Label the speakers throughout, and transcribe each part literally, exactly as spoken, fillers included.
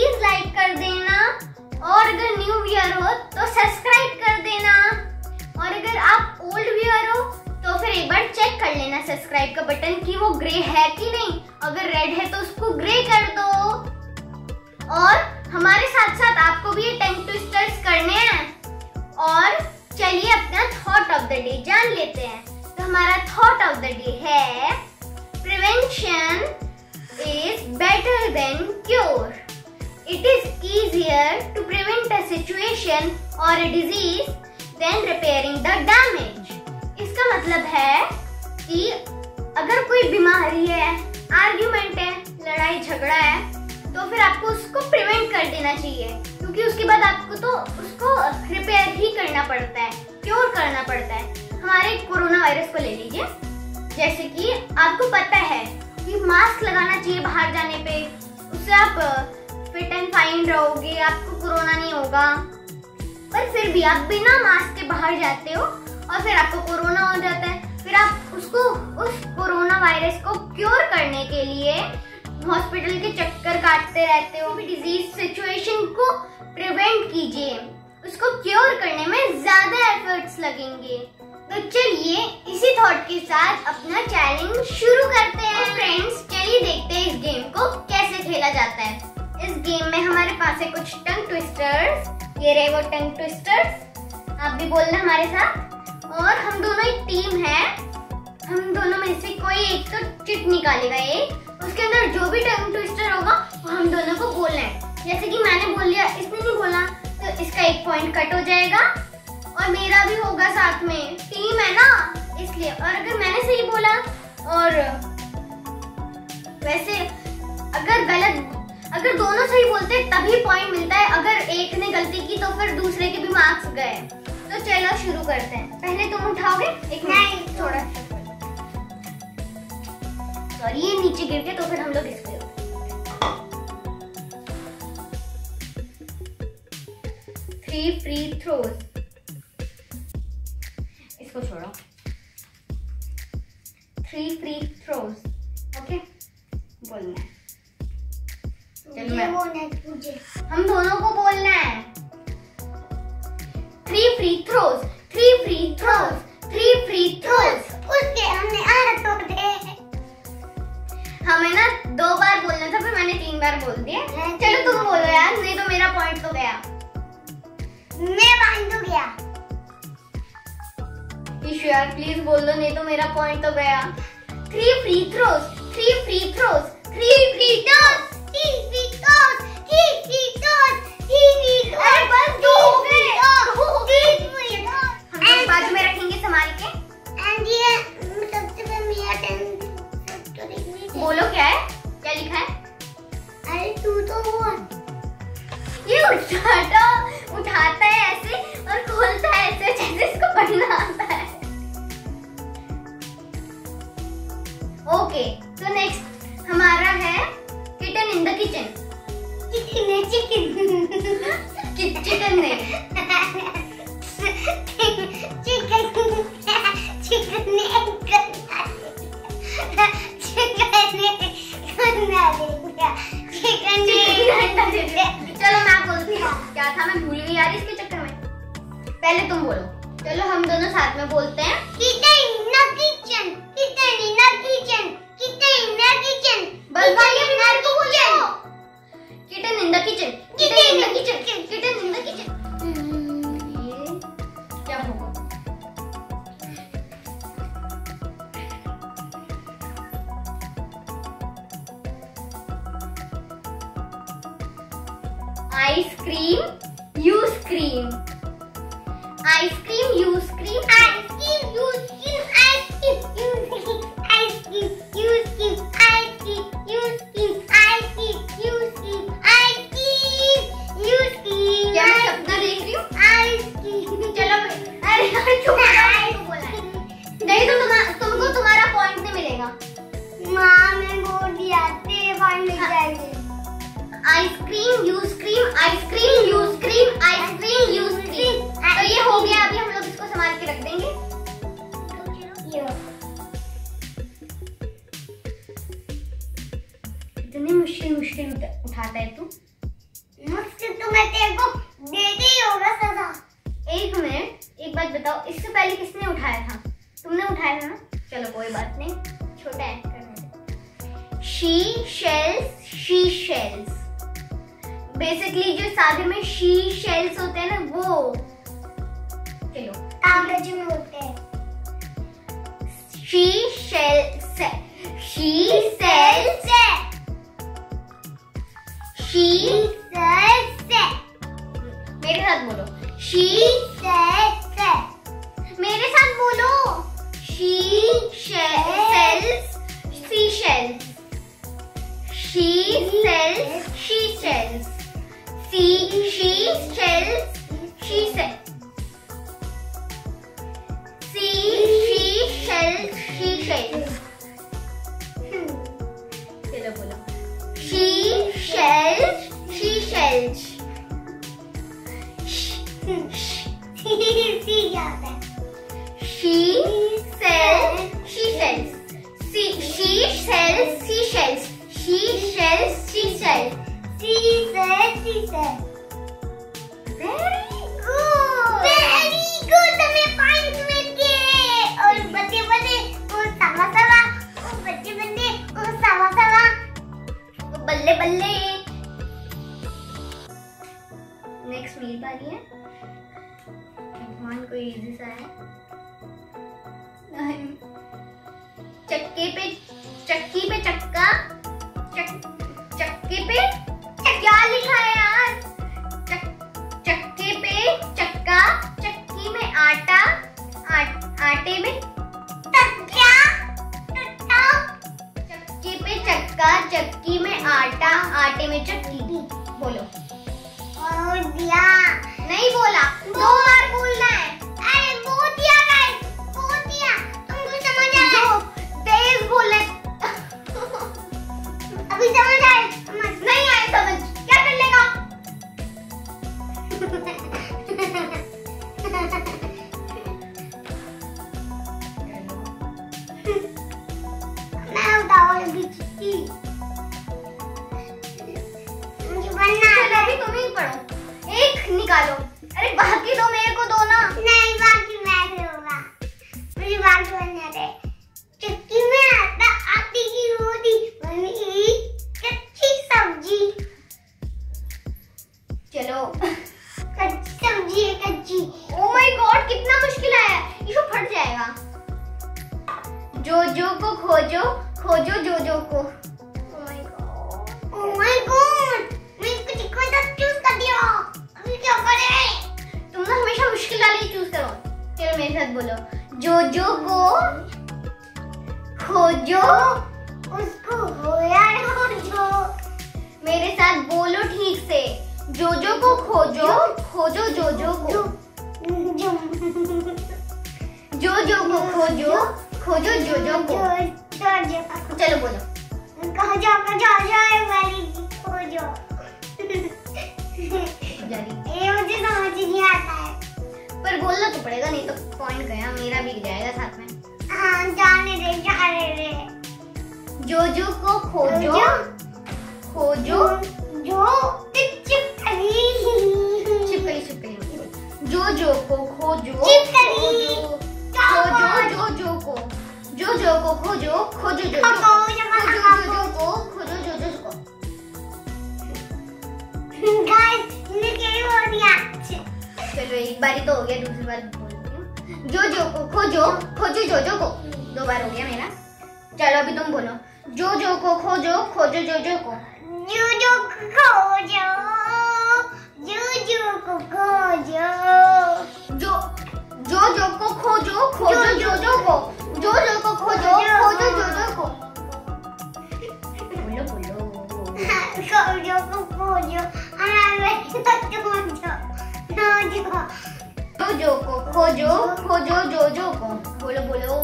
Speaker 1: Please like कर देना, और अगर न्यू व्यूअर हो तो सब्सक्राइब कर देना, और अगर आप ओल्ड व्यूअर हो तो फिर एक बार चेक कर लेना सब्सक्राइब का बटन कि वो ग्रे है कि नहीं। अगर रेड है तो उसको ग्रे कर दो। और हमारे साथ साथ आपको भी ये टंग ट्विस्टर्स करने हैं। और चलिए अपना थॉट ऑफ द डे जान लेते हैं। तो हमारा थॉट ऑफ द डे है prevention is better than cure. It is easier to prevent a situation और a disease than repairing the damage. इसका मतलब है कि अगर कोई बीमारी है, आर्ग्यूमेंट है, लड़ाई झगड़ा है, तो फिर आपको उसको प्रिवेंट कर देना चाहिए, क्योंकि उसके बाद आपको तो उसको रिपेयर ही करना पड़ता है, क्योर करना पड़ता है। हमारे कोरोना वायरस को ले लीजिए, जैसे कि आपको पता है कि मास्क लगाना चाहिए बाहर जाने पे, उससे आप फिट एंड फाइन रहोगे, आपको कोरोना नहीं होगा। पर फिर भी आप बिना मास्क के बाहर जाते हो और फिर आपको कोरोना हो जाता है। फिर आप उसको उस कोरोना वायरस को क्योर करने के लिए हॉस्पिटल के चक्कर काटते रहते हो। डिजीज सिचुएशन को प्रिवेंट कीजिए, उसको क्योर करने में ज्यादा एफर्ट्स लगेंगे। तो चलिए इसी थॉट के साथ अपना चैलेंज शुरू करते हैं। तो फ्रेंड्स चलिए देखते हैं इस गेम को कैसे खेला जाता है। इस गेम में हमारे पास है कुछ टंग ट्विस्टर्स, ये रहे वो टंग ट्विस्टर्स, आप भी बोलना हमारे साथ। और हम दोनों एक टीम है, हम दोनों में से कोई एक तो चिट निकालेगा, एक उसके अंदर जो भी टंग ट्विस्टर होगा वो हम दोनों को बोलना है। जैसे कि मैंने बोल लिया, इसने नहीं बोला, तो इसका एक पॉइंट कट हो जाएगा और मेरा भी होगा साथ में, टीम है ना इसलिए। और अगर मैंने सही बोला और वैसे अगर गलत, अगर दोनों सही बोलते तभी पॉइंट मिलता है, अगर एक ने गलती की तो फिर दूसरे के भी मार्क्स गए। तो चलो शुरू करते हैं। पहले तुम उठाओगे, एक नहीं थोड़ा सॉरी ये नीचे गिर गया, तो फिर हम लोग इसको थ्री फ्री थ्रोज, इसको छोड़ो, थ्री फ्री थ्रोज, ओके बोलना है। चलो मैं बोलना है तुझे, हम दोनों को बोलना है। Three free throws, three free throws, three free throws. उसके हमने आठ तोड़ दे। हमें ना दो बार बोलना था, फिर मैंने तीन बार बोल दिया। चलो तुम बोलो यार, नहीं तो मेरा पॉइंट तो गया। मैं पॉइंट तो गया। ईशु यार प्लीज बोल दो, नहीं तो मेरा पॉइंट तो गया। Three free throws, three free throws, three free throws, three free throws, three free throws, three free throws. अरे बस दो हो गए। हम लोग बाजू में रखेंगे संभाल के। एंड ये सबसे पहले मेरा टर्न, बोलो क्या है, क्या लिखा है? अरे तू तो बोल। ये उठाता उठाता है ऐसे और खोलता है ऐसे, जैसे इसको पढ़ना आता है। ओके तो नेक्स्ट हमारा है kitten in the kitchen. Kitchen है चिकन, चिकन नहीं चिकन, चिकन नहीं चलो मैं बोलती हूँ क्या था, मैं भूल गई यार इसके चक्कर में। पहले तुम बोलो, चलो हम दोनों साथ में बोलते हैं। Kitchen in the kitchen, kitchen in the kitchen, kitchen in the kitchen. बस भाई अभी मेरे को बोलो। Kitchen in the kitchen, kitchen in the kitchen, kitchen in the kitchen. ये क्या होगा? Ice cream you scream, ice cream you scream, ice cream you scream, ice cream you scream, ice cream you scream, ice cream you scream, ice cream you scream, ice cream you scream. क्या मैं सपना देख रही हूँ? Ice cream. चलो अरे यार चुप बोला है, नहीं तो तुम, तुमको तुम्हारा पॉइंट नहीं मिलेगा। माँ मैं बोल दिया, तेरे पॉइंट मिल जाएंगे। Ice cream you scream, ice cream you scream, ice cream you scream. तो ये हो गया, अभी हम लोग इसको संभाल के रख देंगे। इतनी मुश्किल मुश्किल उठाता है तू। बताओ, इससे पहले किसने उठाया था? तुमने उठाया था ना? चलो कोई बात नहीं, छोटा ऐड करने दे। She shells, she shells. Basically जो सादे में शी शेल्स होते हैं ना वो, चलो
Speaker 2: कागज में होते हैं।
Speaker 1: She shells, she sells, she
Speaker 2: sells,
Speaker 1: मेरे साथ बोलो, शी
Speaker 2: सेल्स,
Speaker 1: मेरे साथ बोलो, she sells, sea shells, she sells, she shells, sea she shells, she sells, sea she shells, she shells. चलो बोलो, शी शेल्स, शी शेल्स।
Speaker 2: सी जाता है।
Speaker 1: She sells, she sells. She she sells, she sells. She sells, she sells.
Speaker 2: She says, she says.
Speaker 1: Very good.
Speaker 2: Very good. तुम्हें point मिल गए। और बच्चे बने और सवा सवा, और बच्चे बने और सवा सवा।
Speaker 1: बल्ले बल्ले। नेक्स्ट मेरी बारी है। भगवान कोई इजी सा है। चक्के पे चक्की पे चक्का, चक, चक्के पे क्या लिखा है यार? चक, चक्के पे चक्का, चक्की में आटा, आ, आटे में
Speaker 2: टक्का, टट्टा।
Speaker 1: चक्के पे चक्का, चक्की में आटा, आटे में चक्की। बोलो।
Speaker 2: और दिया
Speaker 1: नहीं बोला, दो बार बोलना है।
Speaker 2: अरे बोल दिया गाइस, बोल दिया। तुमको समझ आ रहा है?
Speaker 1: तेज बोलना है।
Speaker 2: अभी समझ आए?
Speaker 1: नहीं आए समझ, क्या कर लेगा?
Speaker 2: मैं बताओ अभी चिट्ठी। मुझे बनना है।
Speaker 1: चलो अभी तुम ही पढ़ो, एक निकालो। अरे बाकी दो मेरे को दो ना।
Speaker 2: नहीं बाकी मैं करूँगा। मुझे बाकी बनना है। चक्की में आटा, आटे की रोटी, बनी कच्ची सब्जी।
Speaker 1: चलो।
Speaker 2: कच्ची सब्जी है, कच्ची।
Speaker 1: ओ माय गॉड, कितना मुश्किल है, ये तो फट जाएगा। जो जो को खोजो, खोजो जो जो को।
Speaker 2: Oh my God. Oh my God. मैं इसको चिकन तक चूज कर दिया। अभी क्या करें?
Speaker 1: तुम ना हमेशा मुश्किल वाली चूज करो। चलो मेरे साथ बोलो, जो जो को खोजो,
Speaker 2: उसको होया खोजो।
Speaker 1: मेरे साथ बोलो ठीक से, जो जो को खोजो, खोजो जो जो को,
Speaker 2: जो
Speaker 1: जो जो को खोजो, खोजो जो जो को। चलो बोलो,
Speaker 2: कहाँ जा कहाँ जा जाए वाली खोजो। ये मुझे समझ नहीं आता है।
Speaker 1: पर बोलना तो पड़ेगा, नहीं तो पॉइंट गया, मेरा भी जाएगा साथ में।
Speaker 2: हाँ जाने दे, जाने दे।
Speaker 1: जो जो को खोजो, खोजो
Speaker 2: जो चिपकली,
Speaker 1: चिपकली चिपकली, जो जो को खोजो,
Speaker 2: चिपकली,
Speaker 1: खोजो जो जो को, जो जो को खोजो, खोजो जो जो को, खोजो जो जो को, खोजो जो जो को।
Speaker 2: गाइस ने क्या हो दिया?
Speaker 1: चलो एक बारी तो हो गया, दूसरी बार बोलती हूँ। जो जो को खोजो, खोजो जो जो को। दो बार हो गया मेरा। चलो अभी तुम बोलो, जो जो को खोजो, खोजो जो जो को।
Speaker 2: जो जो को खोजो, जो जो को खोजो,
Speaker 1: जो जो जो को खोजो, खोजो जो जो को, जो जो को खोजो, खोजो जो जो को। बोलो बोलो।
Speaker 2: खोजो को खोजो, हमारे खोजो, खोजो,
Speaker 1: जो जो को खोजो, खोजो जो जो को। बोलो बोलो।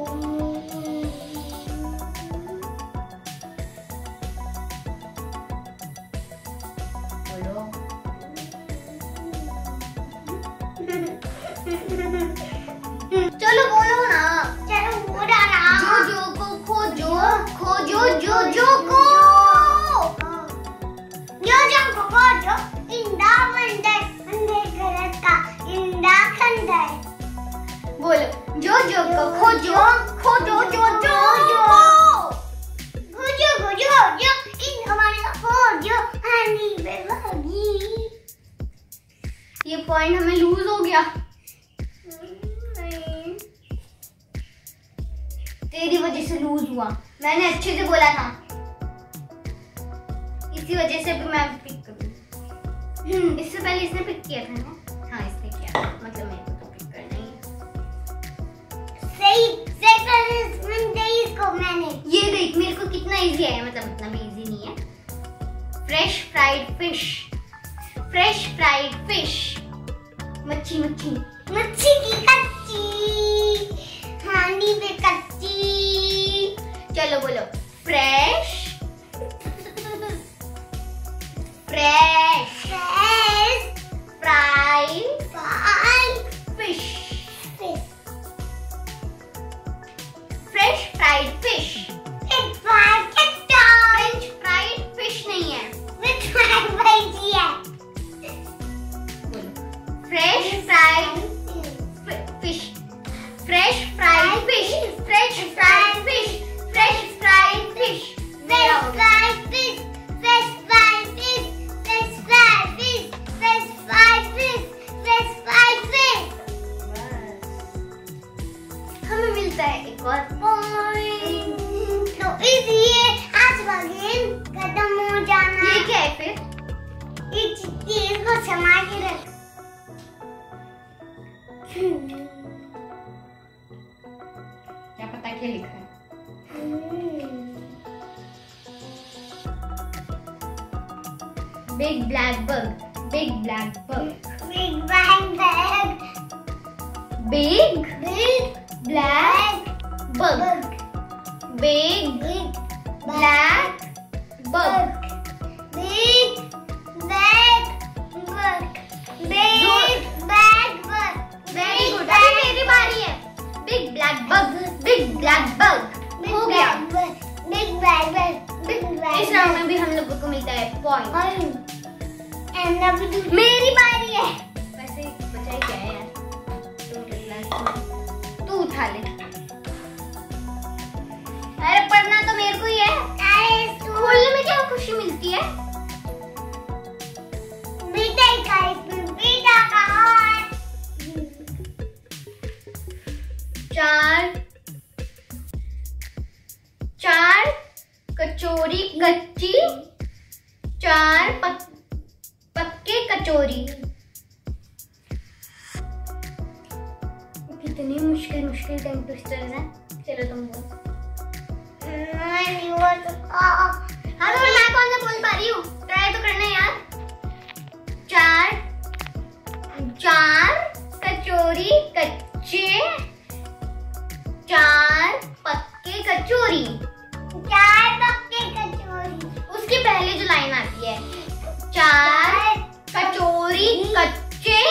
Speaker 1: बोलो। चलो बोलो ना।
Speaker 2: चलो बोला ना।
Speaker 1: जो जो को खोजो, खोजो जो जो को।
Speaker 2: जो जो को खोजो, इंदा बंदे, बंदे गलत का, इंदा खंडे।
Speaker 1: खोजो खोजो जो जो
Speaker 2: खोजो खोजो जो इन हमारे खोजो आनी बेबी।
Speaker 1: ये पॉइंट हमें लूज हो गया। तेरी वजह से लूज हुआ। मैंने अच्छे से बोला था, इसी वजह से भी मैं पिक करूँ। इससे पहले इसने पिक किया था ना? हाँ इसने किया, मतलब मेरे को तो पिक करना ही है।
Speaker 2: सही सही पनिशमेंट दी इसको मैंने।
Speaker 1: ये देख मेरे को कितना इजी है, मतलब इतना भी इजी नहीं है। Fresh fried fish, fresh fried fish, मच्छी मच्छी
Speaker 2: मच्छी की कच्ची, हांडी पे कच्ची।
Speaker 1: चलो बोलो fresh fresh
Speaker 2: fresh
Speaker 1: fried
Speaker 2: fried
Speaker 1: fish,
Speaker 2: fish,
Speaker 1: fresh fried fish.
Speaker 2: Fish fried कच्चा,
Speaker 1: फ्रेंच फ्राइड फिश नहीं है,
Speaker 2: फिश फ्राइड भाजी है।
Speaker 1: Fresh fried fish, fresh fried fish, fresh fried fish, fresh fried fish,
Speaker 2: fish fried fish, fish fried fish, fish fried fish, fish fried fish, fish fried fish.
Speaker 1: हमें मिलता है एक और point.
Speaker 2: तो इसलिए आज का गेम खत्म हो जाना।
Speaker 1: ये क्या है फिर?
Speaker 2: इस चीज को समा के रख।
Speaker 1: क्या पता क्या लिखा है? Big black bug, big black bug,
Speaker 2: big bang bag,
Speaker 1: big
Speaker 2: big
Speaker 1: black bug, big
Speaker 2: big
Speaker 1: black bug.
Speaker 2: Big bag bug, big bag bug.
Speaker 1: Very good. अभी मेरी बारी है। Big black bug, big black bug हो गया।
Speaker 2: Big bag bug, big bag.
Speaker 1: इस round में भी हम लोगों को मिलता है पॉइंट। मेरी बारी है। वैसे बचा ही क्या है यार? तू उठा ले। अरे पढ़ना तो मेरे को ही है। खोलने में क्या खुशी मिलती है?
Speaker 2: बेटा का बेटा का
Speaker 1: चार चार कचौरी कच्ची, चार पक, पक्के कचौरी। कितनी मुश्किल मुश्किल टंग ट्विस्टर है ना। चलो तुम बोलो।
Speaker 2: नहीं वो तो
Speaker 1: हाँ तो मैं कौन सा बोल पा रही हूँ? ट्राई तो करना है यार। चार चार कचौरी कच्चे, चार पक्के कचौरी।
Speaker 2: चार पक्के कचौरी।
Speaker 1: उसके पहले जो लाइन आती है, चार कचौरी कच्चे,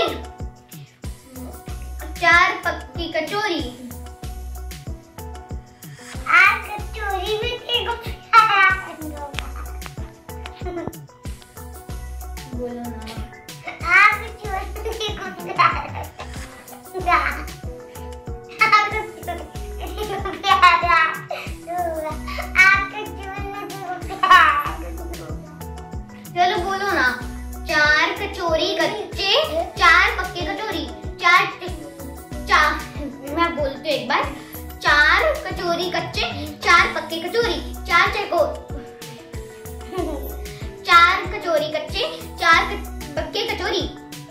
Speaker 1: चार पक्की कचौरी।
Speaker 2: आज कचौरी में तेरे को
Speaker 1: बोलो ना।
Speaker 2: आज कचौरी को प्यारा। आज कचौरी को प्यारा। आज कचौरी में तेरे को प्यारा।
Speaker 1: चलो बोलो ना। चार कचौरी कच्चे, चार पक्के कचौरी। चार चार मैं बोलती हूँ एक बार। चार कचौरी कच्चे, चार पक्के कचौरी। चार चको चार कचौरी कच्चे, चार क- पक्के कचौरी।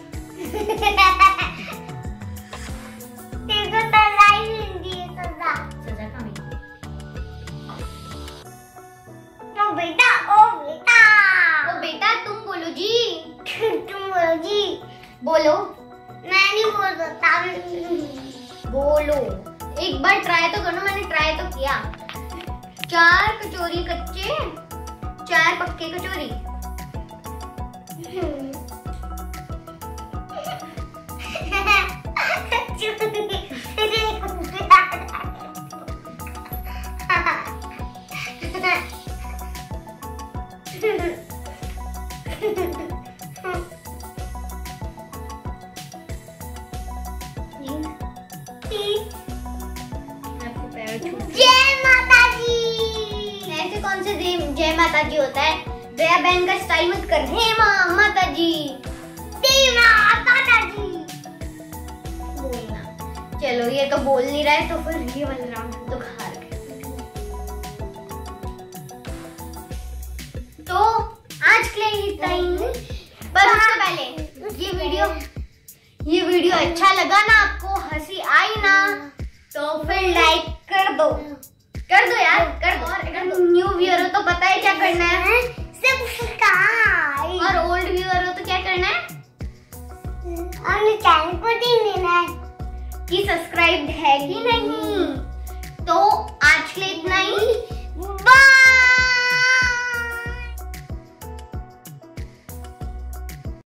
Speaker 2: तेरे को सजा ही मिलती है, सजा।
Speaker 1: सजा कहाँ मिली?
Speaker 2: ओ बेटा, ओ बेटा।
Speaker 1: ओ बेटा तुम बोलो जी।
Speaker 2: तुम बोलो जी।
Speaker 1: बोलो
Speaker 2: मैं नहीं बोल सकता।
Speaker 1: बोलो एक बार ट्राई तो करो। मैंने ट्राई तो किया। चार कचौरी कच्चे, चार पक्के कचौरी। जय माता जी होता है। दया बहन का स्टाइल मत कर। हे माँ माता जी,
Speaker 2: जय माता जी
Speaker 1: बोलना। चलो ये तो बोल नहीं रहा है, तो फिर ये वाला राउंड तो हार गए। तो आज के लिए इतना ही, पर उससे पहले ये वीडियो ये वीडियो अच्छा लगा ना, आपको हंसी आई ना, तो फिर लाइक कर दो कर दो यार, कर दो। और अगर तुम न्यू व्यूअर हो तो पता है क्या करना है,
Speaker 2: सब्सक्राइब।
Speaker 1: और ओल्ड व्यूअर हो तो क्या करना है,
Speaker 2: और चैनल को टिक देना है
Speaker 1: कि सब्सक्राइब है कि नहीं।